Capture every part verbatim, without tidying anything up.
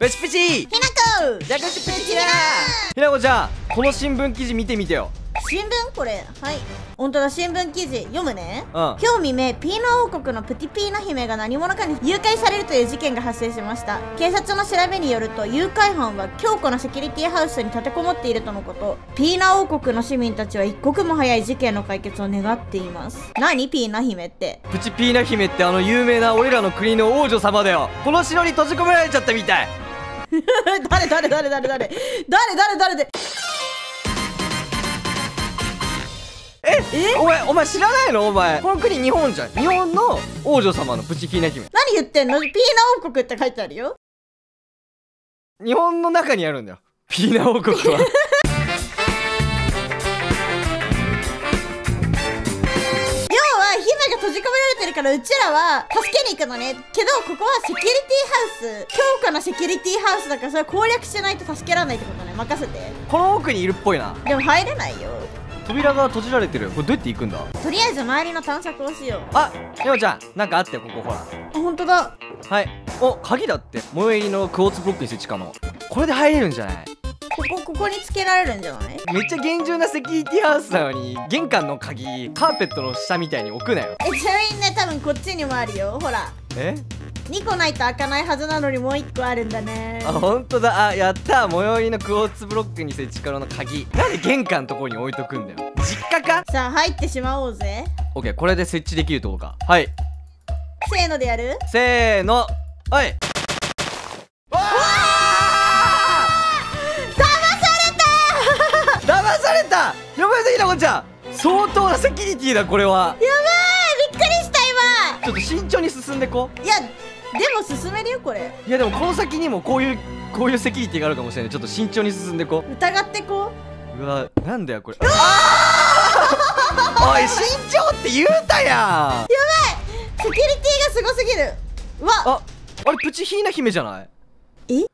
プチプチひなこじゃくちプチだ。ひなこちゃん、この新聞記事見てみてよ。 新聞これ、はい。ほんとだ、新聞記事読むね。 うん。 今日未明、ピーナ王国のプティピーナ姫が何者かに誘拐されるという事件が発生しました。警察の調べによると、誘拐犯は強固なセキュリティハウスに立てこもっているとのこと。ピーナ王国の市民たちは一刻も早い事件の解決を願っています。何ピーナ姫って。 プチピーナ姫ってあの有名な俺らの国の王女様だよ。この城に閉じ込められちゃったみたい。 誰誰誰誰誰誰誰誰でええお前お前知らないの？お前この国日本じゃん。日本の王女様のプチピーナ姫。 何言ってんの？ピーナ王国って書いてあるよ。 日本の中にあるんだよ、ピーナ王国は。 閉じ込められてるからうちらは助けに行くのね。けどここはセキュリティハウス、強化なセキュリティハウスだから、それ攻略しないと助けられないってことね。任せて。 この奥にいるっぽいな。 でも入れないよ。 扉が閉じられてる。これどうやって行くんだ？ とりあえず周りの探索をしよう。 あ、ひなこちゃん、なんかあってよ、ここほら。 あ、ほんとだ。 はい。お、鍵だって。最寄りのクォーツブロックに設置可能。これで入れるんじゃない？ ここここにつけられるんじゃない？ めっちゃ厳重なセキュリティハウスなのに、玄関の鍵カーペットの下みたいに置くなよ。 え、ちなみにね、多分こっちにもあるよ。ほら、 えにこないと開かないはずなのにもういっこあるんだね。 あ、ほんとだ。あ、やったー。最寄りのクォーツブロックに設置可能な鍵。なんで玄関のところに置いとくんだよ。実家か？ さあ入ってしまおうぜ。 オッケー、これで設置できるってことか。はい、 せーのでやる？ せーの、はい。わー騙されたやばいぞ、ひなこちゃん。相当なセキュリティだ、これは。 やばい、びっくりした今。 ちょっと慎重に進んでこ。 いや、でも進めるよこれ。 いやでもこの先にもこういうこういうセキュリティがあるかもしれない。ちょっと慎重に進んでこ。 疑ってこうわ、なんだよこれ。おい、慎重って言うたやん。 やばい、セキュリティがすごすぎる。うわ、 あ、あれプチヒーナ姫じゃない？ え？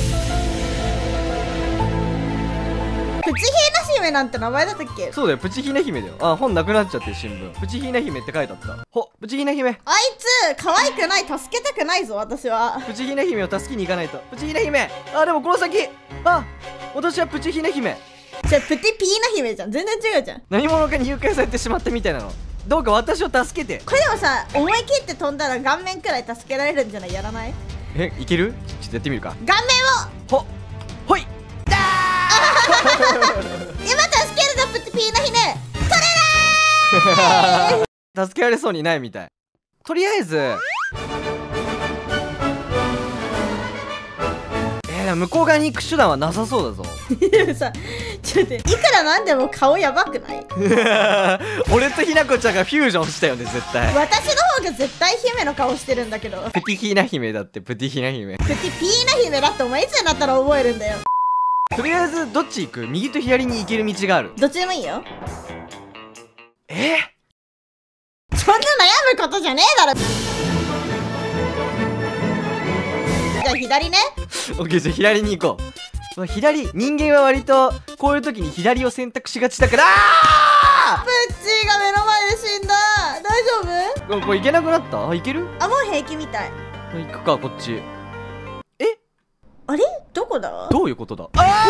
プチヒーナ姫なんて名前だったっけ？ そうだよ、プチヒーナ姫だよ。あ、本なくなっちゃってる、新聞。プチヒーナ姫って書いてあった。ほ、プチヒーナ姫。 あいつ可愛くない、助けたくないぞ私は。 プチヒーナ姫を助けに行かないと。プチヒーナ姫。あ、でもこの先、あ、私はプチヒーナ姫。 じゃあプティピーナ姫じゃん。全然違うじゃん。 何者かに誘拐されてしまったみたいなの。どうか私を助けて。 これでもさ、思い切って飛んだら顔面くらい助けられるんじゃない？やらない？ え、いける？ちょっとやってみるか。 顔面をほ、ほい。 今助けるぞプティピーナ姫。取れない。 助けられそうにないみたい。とりあえず、えー、でも向こう側に行く手段はなさそうだぞ。 でもさ、ちょっといくらなんでも顔やばくない？ 俺とひなこちゃんがフュージョンしたよね、絶対。 私の方が絶対姫の顔してるんだけど。 プティヒーナ姫だって。プティヒーナ姫。 プティピーナ姫だってお前いつになったら覚えるんだよ。 とりあえずどっち行く？右と左に行ける道がある。 どっちでもいいよ。 えー、そんな悩むことじゃねえだろ。じゃあ左ね。 オッケー、じゃあ左に行こう。まあ、左、人間は割とこういう時に左を選択しがちだから。あプッチーが目の前で死んだ。大丈夫？ ここれ行けなくなった？あ、行ける？ あ、もう平気みたい。 行くか、こっち。え、 あれどこだ？ どういうことだ？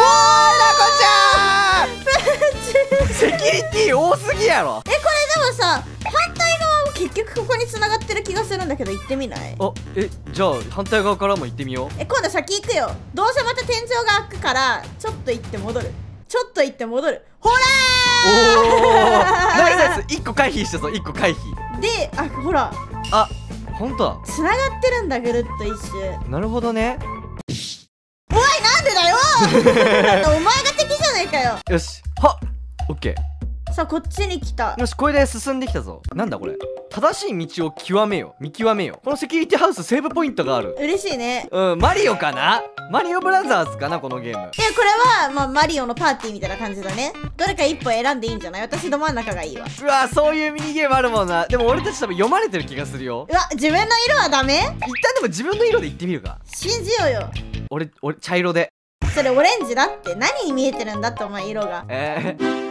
あー、ひなこちゃん。 プッチーセキュリティ多すぎやろ。 え、これでもさ、反対側も結局ここに繋がってる気がするんだけど、行ってみない？ あ、え、じゃあ反対側からも行ってみよう。 え、今度先行くよ。どうせまた天井が開くからちょっと行って戻る。ちょっと行って戻る。ほらー。 おー、ナイスナイス。いっこ回避したぞ。いっこ回避で、あ、ほら、 あ、ほんとだ。 繋がってるんだ、ぐるっと一周。 なるほどね。 おい、なんでだよ。お前が敵じゃないかよ。 よし、はっ、オッケー。 さあ、こっちに来た。 よし、これで進んできたぞ。なんだこれ。正しい道を極めよ。見極めよ。このセキュリティハウスセーブポイントがある。 嬉しいね。 うん、マリオかな？マリオブラザーズかな、このゲーム。 いや、これは、まあ、マリオのパーティーみたいな感じだね。どれか一歩選んでいいんじゃない？私ど真ん中がいいわ。 うわ、そういうミニゲームあるもんな。でも俺たち多分読まれてる気がするよ。 うわ、自分の色はダメ？ 一旦でも自分の色で言ってみるか。 信じようよ。 俺、俺、茶色で。 それオレンジだって。何に見えてるんだって、お前色が。 えー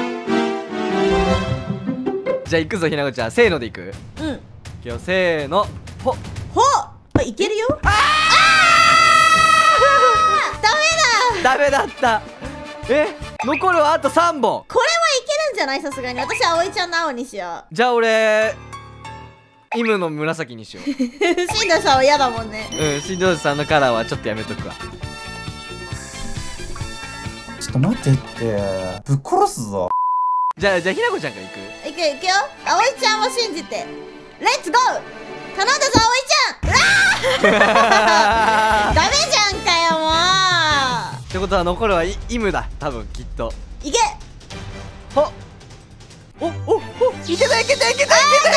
じゃあ行くぞ、ひなこちゃん。せーので行く？ うん。 いくよ、せーの。ほっほっ、あ、いけるよ。 あメだった。え、残るはあとさんぼん。 これはいけるんじゃない？さすがに。私は葵ちゃんの青にしよじゃあ俺イムの紫にしよう。 う。しんどさんは嫌だもんね。 うん、しんどさんのカラーはちょっとやめとくわ。 ちょっと待ってって、ぶっ殺すぞ。 じゃあじゃあひなこちゃんからいく。 いくよいくよ。葵ちゃんを信じてレッツゴー。頼んだぞ葵ちゃん。うわーダメじゃんかよもう。 ってことは残るはイイムだ多分きっと。 いけ。 はおおおいけたいけたいけたいけたいけた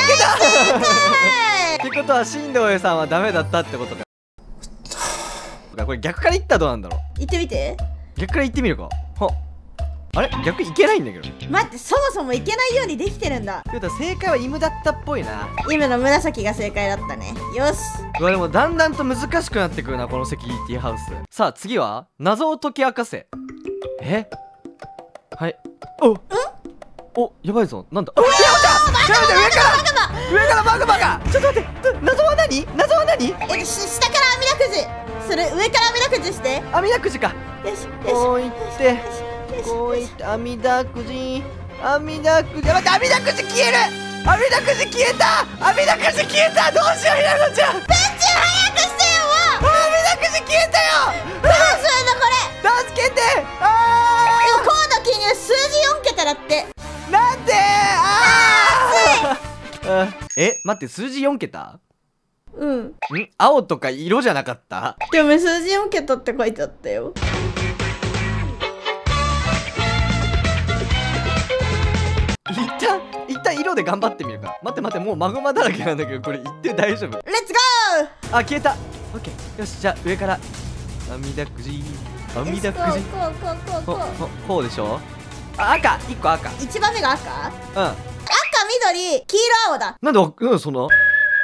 ってことは進藤さんはダメだったってことか。これ逆からいったらどうなんだろう。 行ってみて。 逆からいってみるか。はあれ逆いけないんだけど。 待って、そもそもいけないようにできてるんだ。 ってことは正解はイムだったっぽいな。 イムの紫が正解だったね。よし。 うわでもだんだんと難しくなってくるなこのセキュリティハウス。さあ次は謎を解き明かせ。えはいおおやばいぞ。なんだあ、ひなこちゃんひなこちゃん上から上からマグマが。ちょっと待って謎は何謎は何。 え、し下から網だくじする。上から網だくじして。 網だくじか。 よしよし。 こういってこういって網だくじ網だくじ。待って網だくじ消える。網だくじ消えた。網だくじ消えた。どうしようひなこちゃん。 ペンチ早くしてよもう。 網だくじ消えたよ。 どうするのこれ。 助けて。あでもコード記入数字よんけただって。 ーなんで。あーあえ待って数字よんけた。 うん。 ん青とか色じゃなかった。 でも数字よんけたって書いてあったよ。 一旦一旦色で頑張ってみるか。待って待ってもうマグマだらけなんだけどこれ言って大丈夫。 レッツゴー。 あ消えた。オッケーよしじゃあ上から網だくじ網だくじ。 こうこうこうこうここう。 ここうでしょ。あ赤いっこ赤。うん一番目が赤。赤緑黄色青だ。 なんでうんその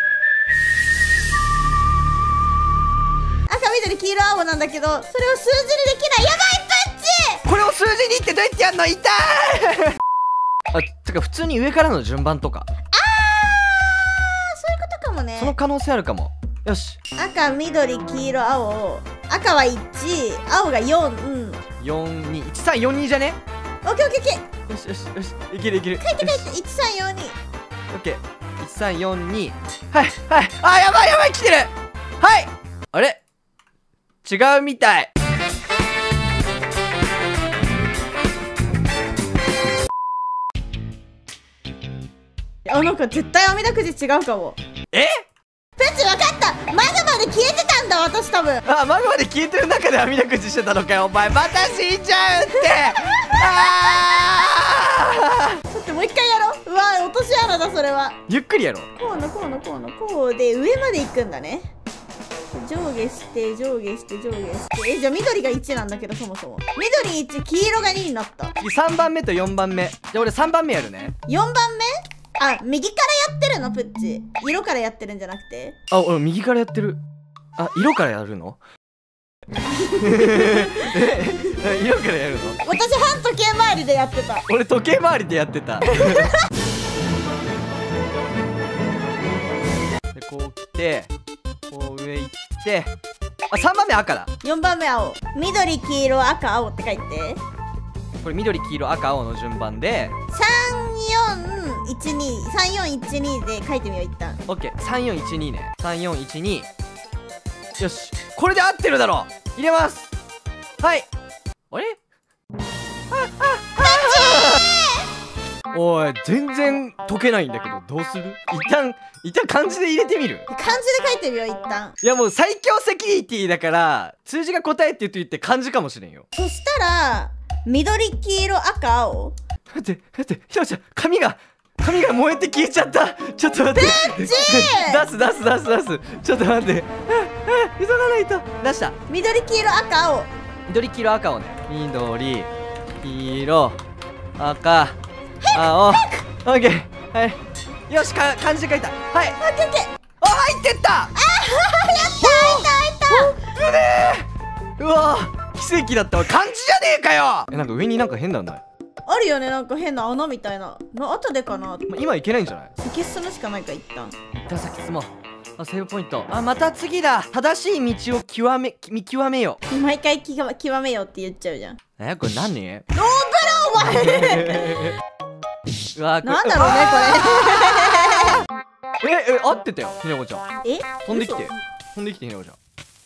赤緑黄色青なんだけど、それを数字にできない。やばいプッチ。 これを数字にってどうやってやんの。痛いあてか普通に上からの順番とか。 あーそういうことかもね。 その可能性あるかも。よし赤緑黄色青。赤はいち、青がよん。 よんにいちさんよんにじゃね。 オッケーオッケーオッケー。 よしよしよしいけるいける。 書いて書いて。いちさんよんに。 オッケーいちさんよんに。はいはいあやばいやばい来てる。はいあれ違うみたい。 あ、なんか絶対網だくじ違うかも。 えプッチ分かった。マグマで消えてたんだ私多分。 あマグマで消えてる中で網だくじしてたのかよお前。また死んじゃうってあーちょっともう一回やろう。うわ落とし穴だそれは。 ゆっくりやろう。 こうのこうのこうのこうで上まで行くんだね。上下して上下して上下してえじゃあ緑がいちなんだけどそもそも緑いち黄色がにになった。 次さんばんめとよんばんめ。じゃあ俺さんばんめやるね。 よんばんめあ右からやってるのプッチ。色からやってるんじゃなくて。 あ俺右からやってる。あ色からやるのえ色からやるの。 私反時計回りでやってた。 俺時計回りでやってたでこう来てこう上行ってあさんばんめ赤だ。 よんばんめ青緑黄色赤青って書いて。 これ緑黄色赤青の順番でさんよんいちにさんよんいちにで書いてみよう一旦。 オッケーさんよんいちにね。さんよんいちによしこれで合ってるだろう。入れます。はいあれおい全然解けないんだけどどうする。一旦一旦漢字で入れてみる。 漢字で書いてみよう一旦。 いやもう最強セキュリティだから数字が答えって言って言って漢字かもしれんよ。 そしたら緑黄色赤青。 待って待ってひなちゃん髪が髪が燃えて消えちゃった。ちょっと待って出す出す出す出す。ちょっと待ってああ急がないと。出した緑黄色赤青。 緑黄色赤をね。緑黄色赤青オッケーはいよしか漢字で書いた。はいオッケーオッケー。 あ入ってった。 あーやったーいったいった。 危ねえ。うわ奇跡だったわ。漢字じゃねえかよ。えなんか上になんか変なんだ。 あるよねなんか変な穴みたいなの後でかな。 ま今いけないんじゃない。 先進むしかないか一旦。 一旦先進もう。 あ、セーブポイント。あ、また次だ。正しい道を極め見極めよ毎回きわ極めようって言っちゃうじゃん。 え、これ何？ ノーブラお前うわ、これなんだろうねこれえ、え、合ってたよ、ひなこちゃん。 え飛んできて飛んできて、ひなこちゃん。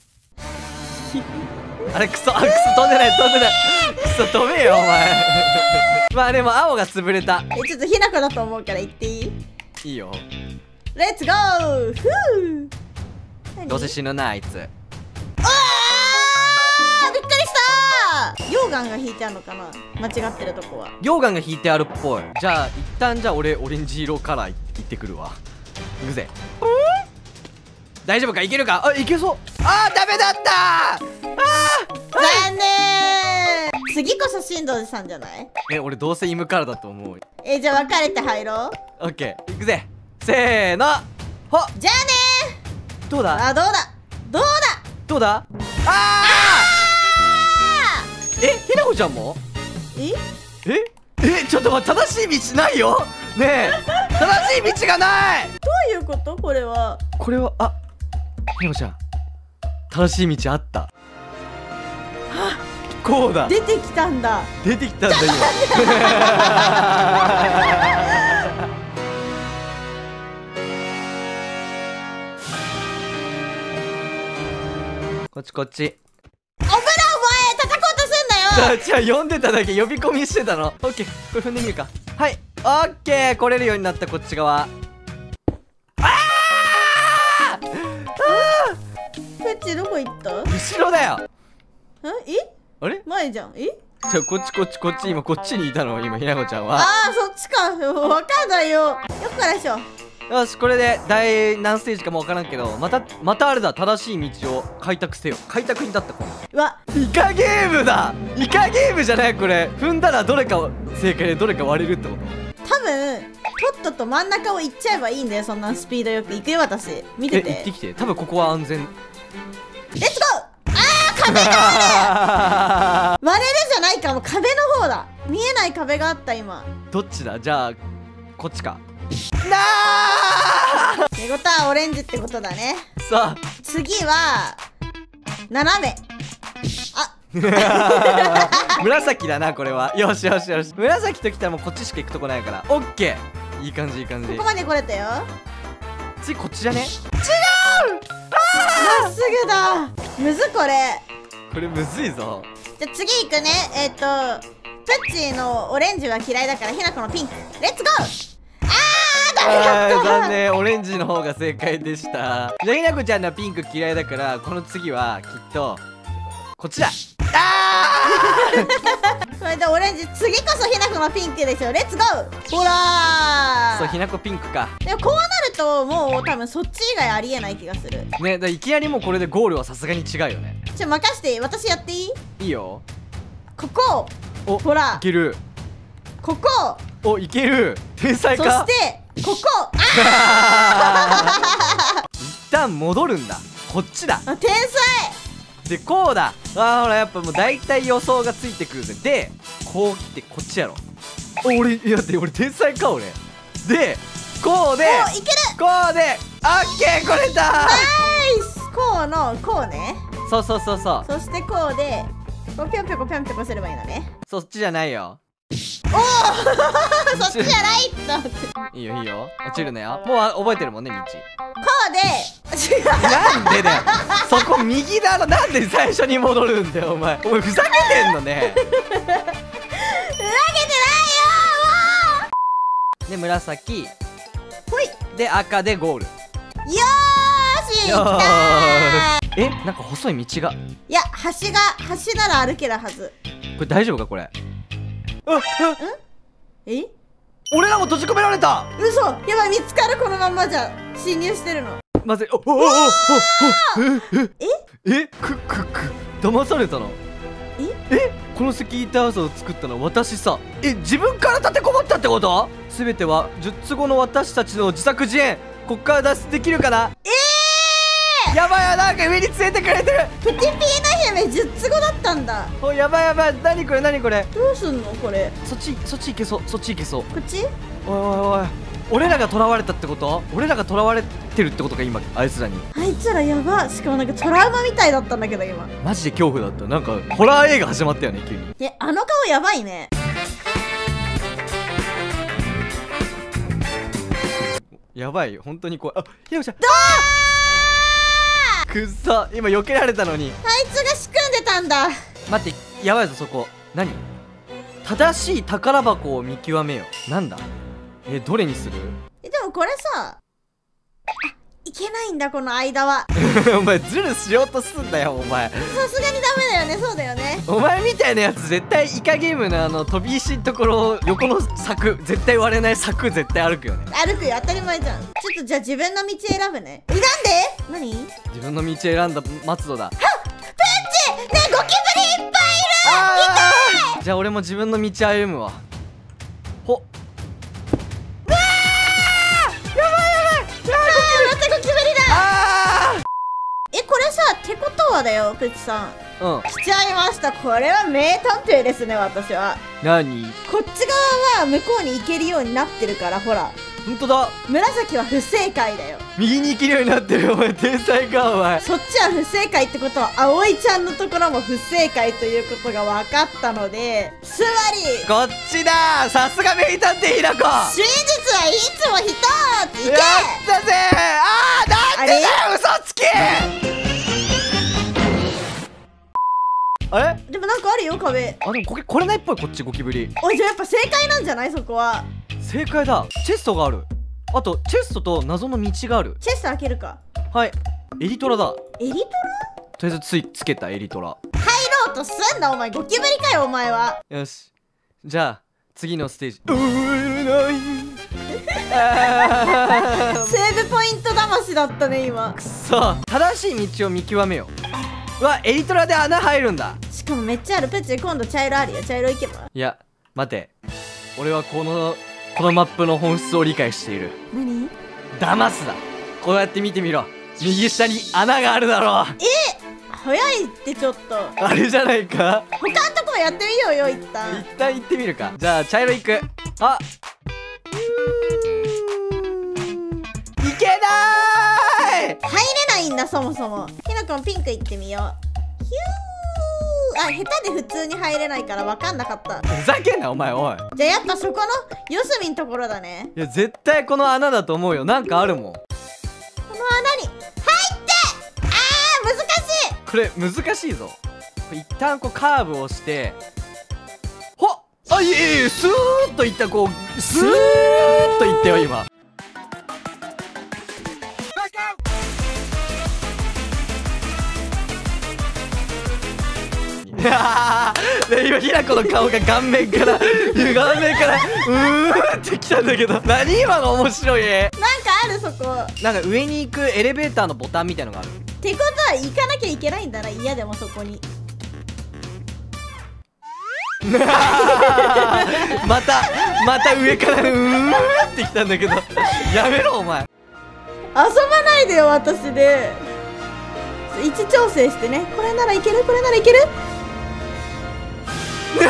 あれ、クソ、あ、クソ、飛んでない飛んでないクソ、飛べよお前まあでも青が潰れた。 え、ちょっとひなこだと思うから言っていい？ いいよ。 レッツゴー。ふう。何？ どうせ死ぬなあいつ。 あー、びっくりしたー。溶岩が引いてあるのかな、間違ってるとこは。 溶岩が引いてあるっぽい。じゃあ一旦じゃあ俺オレンジ色カラーいってくるわ。いくぜ。大丈夫か？いけるか？あ、いけそう。あー、ダメだったー。あー、 残念ー。次こそ進藤さんじゃない？ え、俺どうせイムカラーだと思う。 え、じゃあ分かれて入ろう。 オッケー、いくぜ。せーの、ほっ。 じゃあねどうだ？ ー。あ、どうだどうだどうだ？あー、え、ひなこちゃんも？ えええ、ちょっと待って、正しい道ないよねえ、正しい道がない。 どういうことこれは？ これは、あ、ひなこちゃん、正しい道あった。こうだ。 出てきたんだ。 出てきたんだ今こっちこっち。 おぶらお前叩こうとすんなよ。 じゃあじゃあ呼んでただけ、呼び込みしてたの。オッケー、これ踏んでみるか。はい、オッケー、来れるようになった。こっち側。ああペッチどこ行った？ 後ろだよ。 え？ あれ？ 前じゃん。え？ じゃあこっちこっちこっち、今こっちにいたの今ひなこちゃんは。 ああ、そっちか。わかんないよ。よっからでしょ。 よし、これで第何ステージかもわからんけど、またまたあれだ、正しい道を開拓せよ。開拓に立ったこのうわ、 イカゲームだ。イカゲームじゃないこれ。踏んだらどれか正解でどれか割れるってこと？ 多分とっとと真ん中を行っちゃえばいいんだよ。そんなスピードよく行くよ私。見てえ、 て。 行ってきて。多分ここは安全。 レッツゴー。あー、壁だー割れるじゃないかも。壁の方だ。見えない壁があった今。 どっちだ？じゃあこっちかなー。 ってことはオレンジってことだね。 さ次は斜め。あ紫だなこれは。よしよしよし、紫ときたらもうこっちしか行くとこないから。オッケー、いい感じいい感じ。 ここまで来れたよ。 次こっちじゃね？違う。 まっすぐだ。むずこれ。 これむずいぞ。 じゃあ次行くね。えっ、ー、とプッチーのオレンジは嫌いだからひなこのピンク。レッツゴー。あー、ダメだった。 残念、オレンジの方が正解でした。じゃあひなこちゃんのピンク嫌いだから、この次はきっとこっちだ。あーこれでオレンジ。次こそひなこのピンクでしょ。レッツゴー。ほらー。 そう、ひなこピンクか。 でもこうなるともう多分そっち以外ありえない気がする。 ね、だいきなりもうこれでゴールはさすがに違うよね。 ちょ任していい？私やっていい？ いいよ。 ここ。 お、 ほらいける。 ここ。 お、いける。天才そか。 してここ。あ一旦戻るんだ。こっちだ。 ー天才。 で、こうだ。あー、ほらやっぱもう大体予想がついてくるぜ。で、こう来てこっちやろ。お、俺、いやだって俺天才か俺。で、こうで、 お、いける。 こうで、オッケー、これだ。 ナイス。こうのこうね。 そうそうそうそう。 そしてこうでこうぴょんぴょこぴょんぴょこすればいいのね。 そっちじゃないよ。 おおそっちじゃないと思って。こいいよいいよ。落ちるなよ。もうあ覚えてるもんね、道。 うで違う。 なんでだよ。そこ右だろ。なんで最初に戻るんだよお前。お前ふざけてんのね。 ふざけてないよー。 で、紫ほい。 で赤でゴール。 よーし。 よー来たー。 え、なんか細い道が。 いや、橋が橋なら歩けるはず。 これ大丈夫かこれ。あ、あ、 え？ 俺らも閉じ込められた。 嘘。やばい、見つかる。このまんまじゃ侵入してるの。 まずい。おおおおおおえええくくく騙されたの。 ええこのセキュリティハウスを作ったのは私さ。え、自分から立てこもったってこと？すべては術後の私たちの自作自演。こっから脱出できるかな。 えー、やばいよ、なんか上に連れてくれてる。 プティピーナ姫術後だったんだ。 お、やばいやばい。何これ何これ。 どうすんのこれ。 そっちそっち行けそう。そっち行けそう。 こっち？ おいおいおい。 俺らが囚われたってこと？俺らが囚われてるってことか今、あいつらに。 あいつらやば。しかもなんかトラウマみたいだったんだけど今。 マジで恐怖だった。なんかホラー映画始まったよね急に。 え、あの顔やばいね。 やばい本当に怖い。あ、ひなこちゃん。くっそ、今避けられたのに。 あいつが仕組んでたんだ。 待って、やばいぞそこ。何？正しい宝箱を見極めよう。なんだ？え、どれにする？ え、でもこれさ、あ、いけないんだこの間は。 お前ズルしようとすんだよお前。 さすがにダメだよね。そうだよね。 お前みたいなやつ絶対イカゲームのあの飛び石のところ横の柵絶対割れない柵絶対歩くよね。 歩くよ、当たり前じゃん。ちょっとじゃあ自分の道選ぶね。え、なんで？何？ 自分の道選んだ松戸だ。 プッチ！ねえ、ゴキブリいっぱいいる！ あー！じゃあ俺も自分の道歩むわ。ほっ。うわー！やばいやばい！やばい！ またゴキブリだ！ あえ、これさ、ってことはだよ、プッチさん。 ー！うん。 来ちゃいました。これは名探偵ですね、私は。 何？ こっち側は向こうに行けるようになってるから、ほら。 ほんとだ。 紫は不正解だよ。 右に行けるようになってる。お前天才かお前。 そっちは不正解ってことは、葵ちゃんのところも不正解ということが分かったので、つまり、 こっちだ。さすが名探偵ひなこ。 真実はいつも一つ。いけ！ やったぜ。あー、なんでだよ嘘つき。あれ？ でもなんかあるよ、壁。 あ、でもこれこれないっぽい。こっちゴキブリ。 おい、じゃあやっぱ正解なんじゃない？そこは。 正解だ。チェストがある。あとチェストと謎の道がある。 チェスト開けるか。 はい。エリトラだ。 エリトラ？ とりあえずついつけたエリトラ。 入ろうとすんな、お前。ゴキブリかよ、お前は。 よし。じゃあ次のステージ。うーないあーセーブポイント魂だったね、今。 くそ。正しい道を見極めよう。うわ、エリトラで穴入るんだ。 しかもめっちゃある。プチ、今度茶色あるよ。茶色いけば。 いや待て、俺はこのこのマップの本質を理解している。 何？ 騙すだ。こうやって見てみろ。右下に穴があるだろう。 早いってちょっと。 あれじゃないか。 他のとこもやってみようよ、一旦。 一旦行ってみるか。じゃあ茶色行く。あ、いけない。 入れないんだ、そもそも。ひなこもピンク行ってみよう。ヒュー。あ、下手で普通に入れないから分かんなかった。 ふざけんなお前。おい、 じゃあやっぱそこの四隅のところだね。 いや絶対この穴だと思うよ。なんかあるもん。 この穴に入って。あー、難しい。 これ難しいぞ。これ一旦こうカーブをしてほっ。あ、いえいえ、スーッといった。こうスーッといったよ今。で今ひなこの顔が顔面から顔面からうーってきたんだけど、何今の面白い絵。 なんかある、そこ。 なんか上に行くエレベーターのボタンみたいのがある。 ってことは行かなきゃいけないんだな。嫌でもそこに。 またまた上からうーってきたんだけど、やめろお前。 遊ばないでよ、私で。位置調整してね。これならいける、これならいける。 来た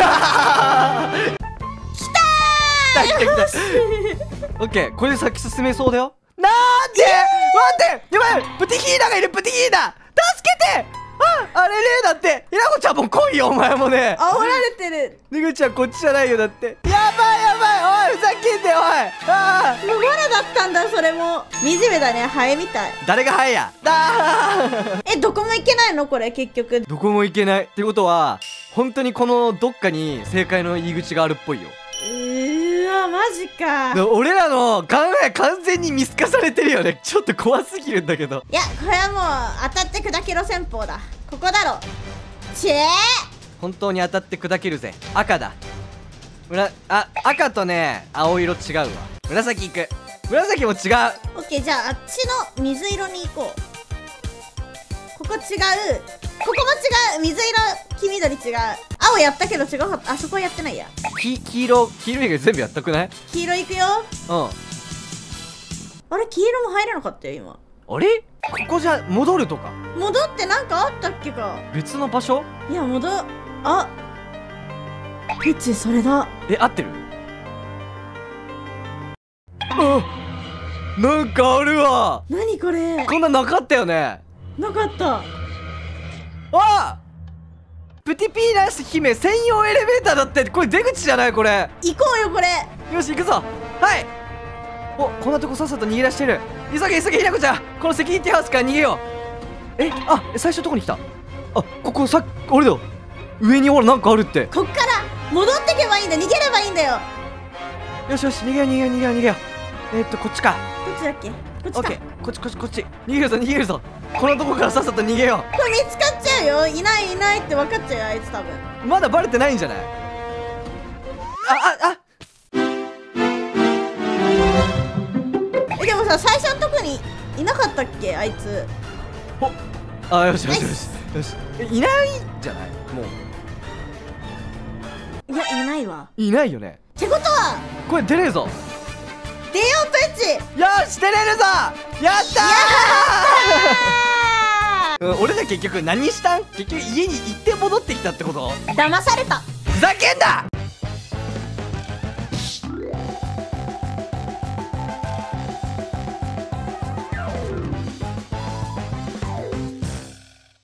ー。来た来た来た。オッケー、これで先進めそうだよ。なんで待って、やばい、プティヒーナがいる。プティヒーナ助けて。あ、あれれだって。ひなこちゃんも来いよお前もね。 煽られてる。 ねぐちゃんこっちじゃないよだって。やばいやばい、おいふざけんでおい。あもう罠だったんだ、それも。惨めだね、ハエみたい。 誰がハエや。だー。 え、どこも行けないのこれ、結局。 どこも行けないってことは本当にこのどっかに正解の入り口があるっぽいよ。 うーわ、マジか。 で俺らの考え完全に見透かされてるよね。ちょっと怖すぎるんだけど。 いや、これはもう当たって砕けろ戦法だ。ここだろ。ちえー本当に当たって砕けるぜ。赤だ。むらあ赤とね青色違うわ。紫行く。紫も違う。 オッケー、じゃああっちの水色に行こう。ここ違う。ここも違う。水色、黄緑違う。青やったけど違うかった。あそこはやってないや。 き黄色黄色以外全部やったくない？ 黄色行くよ。 うん。 あれ、黄色も入れなかったよ今。 あれここじゃ戻るとか戻ってなんかあったっけか。 別の場所？ いや、戻あピッチ、それだ。 え合ってる？うあ、なんかあるわ。 何これ。 こんなんなかったよね。 なかった。 あ、プティピーナ姫専用エレベーターだって。これ出口じゃない？これ行こうよこれ。 よし行くぞ。はい。お、こんなとこさっさと逃げ出してる。急げ急げ、ひなこちゃん、このセキュリティハウスから逃げよう。え、あ、最初のとこに来た。あ、ここさっき俺だ。上にほらなんかあるって。 こっから戻ってけばいいんだ。逃げればいいんだよ。 よしよし、逃げよう逃げよう逃げよう逃げよう。えー、っとこっちか。 どっちだっけ。こっちか。 オッケー、こっちこっちこっち。逃げるぞ逃げるぞ。このとこからさっさと逃げよこれ見つかっちゃうよ。いないいないって分かっちゃうよ、あいつ多分。 う。まだバレてないんじゃない？あああ。 え、でもさ、最初のとこにいなかったっけ、あいつ。 お、あ、よしよしよしよし。え、いないんじゃない？もういや、いないわ。 いないよね。 ってことはこれ出れるぞ。 出よう、プッチ。 よし出れるぞ。やったー。うん、俺ら結局何したん？結局家に行って戻ってきたってこと？ 騙された。 ふざけんな。